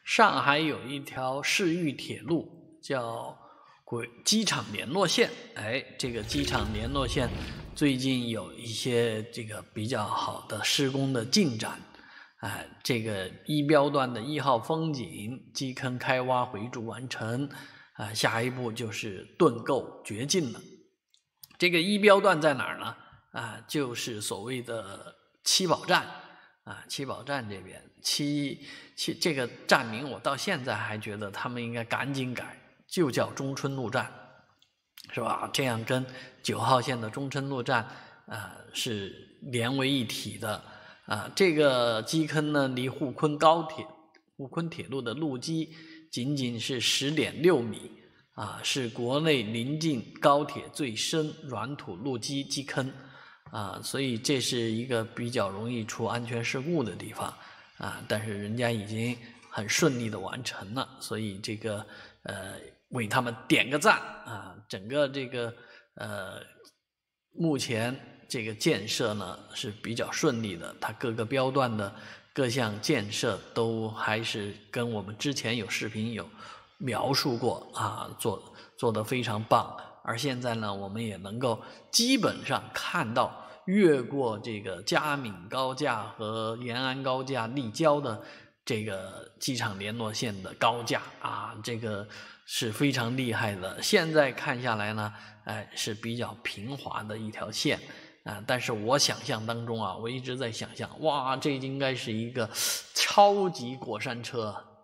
上海有一条市域铁路叫机场联络线，这个机场联络线最近有一些这个比较好的施工的进展，这个一标段的1号风井基坑开挖回筑完成，下一步就是盾构掘进了。这个一标段在哪儿呢？就是所谓的七宝站。七宝站这边这个站名我到现在还觉得他们应该赶紧改，就叫中春路站，是吧？这样跟9号线的中春路站是连为一体的。这个基坑呢，离沪昆铁路的路基仅仅是10.6米，是国内临近高铁最深软土路基基坑。所以这是一个比较容易出安全事故的地方，但是人家已经很顺利的完成了，所以这个为他们点个赞整个这个目前这个建设呢是比较顺利的，它各个标段的各项建设都还是跟我们之前有视频有描述过做得非常棒。而现在呢，我们也能够基本上看到越过这个嘉闵高架和延安高架立交的这个机场联络线的高架这个是非常厉害的。现在看下来呢，是比较平滑的一条线但是我想象当中我一直在想象，哇，这应该是一个超级过山车。